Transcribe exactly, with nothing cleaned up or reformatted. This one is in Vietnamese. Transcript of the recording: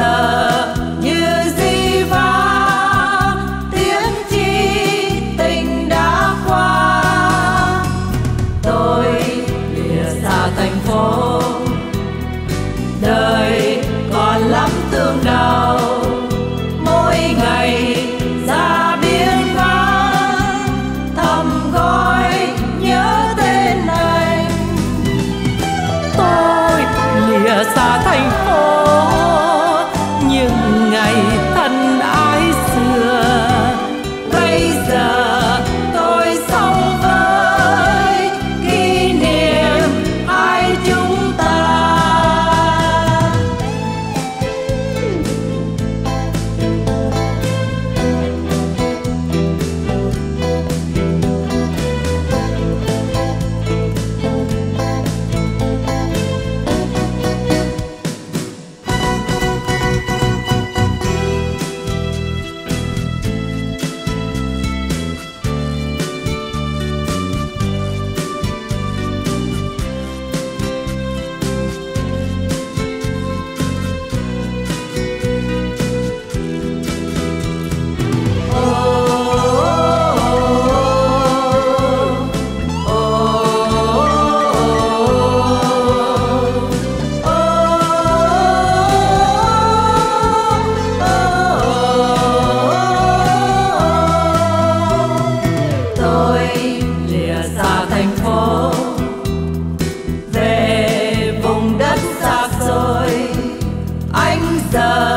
giờ như di vang, tiếng chi tình đã qua. Tôi lìa xa thành phố, đời còn lắm thương đau. Mỗi ngày ra biên vắng, thầm gọi nhớ tên anh. Tôi lìa xa thành phố, những ngày thân ái xưa. Bây giờ tôi sống với kỷ niệm hai chúng ta. Thành phố về vùng đất xa xôi, anh giờ